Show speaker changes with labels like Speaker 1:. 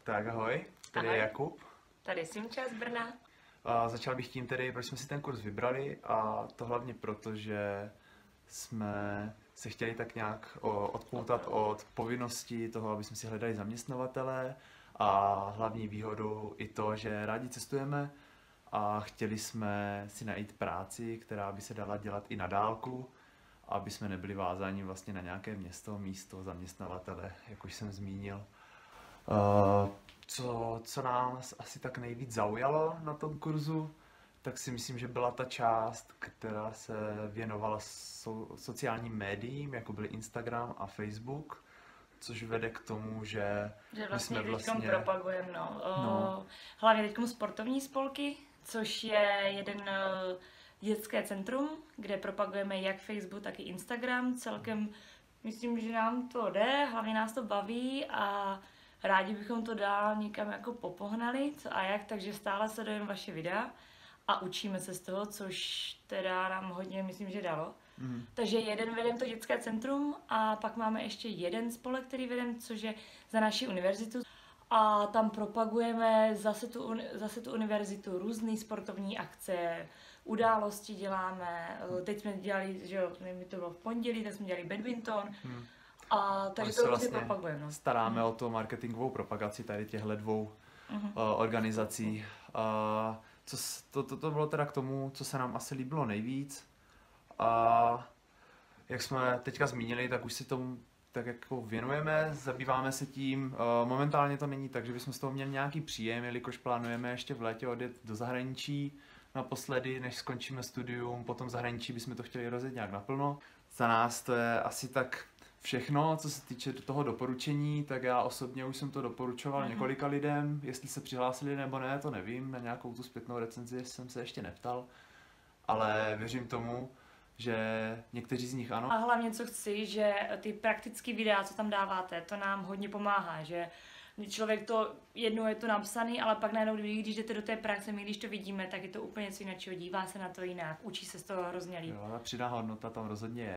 Speaker 1: Tak ahoj, tady
Speaker 2: Ahoj.
Speaker 1: je Jakub.
Speaker 2: Tady Simča z Brna.
Speaker 1: Začal bych tím tedy, proč jsme si ten kurz vybrali, a to hlavně proto, že jsme se chtěli tak nějak odpoutat od povinnosti toho, aby jsme si hledali zaměstnavatele, a hlavní výhodou i to, že rádi cestujeme a chtěli jsme si najít práci, která by se dala dělat i na dálku, aby jsme nebyli vázáni vlastně na nějaké místo, zaměstnavatele, jak už jsem zmínil. Co nás asi tak nejvíc zaujalo na tom kurzu, tak si myslím, že byla ta část, která se věnovala sociálním médiím, jako byly Instagram a Facebook, což vede k tomu, že my jsme
Speaker 2: Teďkom propagujeme,
Speaker 1: No.
Speaker 2: Hlavně teďkom sportovní spolky, což je jeden dětské centrum, kde propagujeme jak Facebook, tak i Instagram. Celkem myslím, že nám to jde, hlavně nás to baví a rádi bychom to dál někam jako popohnali, co a jak, takže stále sledujeme vaše videa a učíme se z toho, což teda nám hodně, myslím, že dalo. Takže jeden vedem to dětské centrum a pak máme ještě jeden spolek, který vedem, což je za naši univerzitu. A tam propagujeme zase tu univerzitu, různé sportovní akce, události děláme. Teď jsme dělali, že jo, nevím, to bylo v pondělí, tak jsme dělali badminton. A takže to vlastně propagujeme. No.
Speaker 1: Staráme o to marketingovou propagaci tady těchto dvou organizací. To bylo teda k tomu, co se nám asi líbilo nejvíc. A jak jsme teďka zmínili, tak už si tomu tak jako věnujeme, zabýváme se tím. Momentálně to není tak, že bychom z toho měli nějaký příjem, jelikož plánujeme ještě v létě odjet do zahraničí naposledy, než skončíme studium. Potom v zahraničí bychom to chtěli rozjet nějak naplno. Za nás to je asi tak všechno, co se týče toho doporučení, tak já osobně už jsem to doporučoval několika lidem. Jestli se přihlásili nebo ne, to nevím. Na nějakou tu zpětnou recenzi jsem se ještě neptal, ale věřím tomu, že někteří z nich ano.
Speaker 2: A hlavně co chci, že ty praktické videa, co tam dáváte, to nám hodně pomáhá, že člověk to, jednou je to napsaný, ale pak najednou, když jdete do té praxe, my když to vidíme, tak je to úplně něco jiného, dívá se na to jinak, učí se z toho hrozně líp.
Speaker 1: Jo, ta přidaná hodnota tam rozhodně je.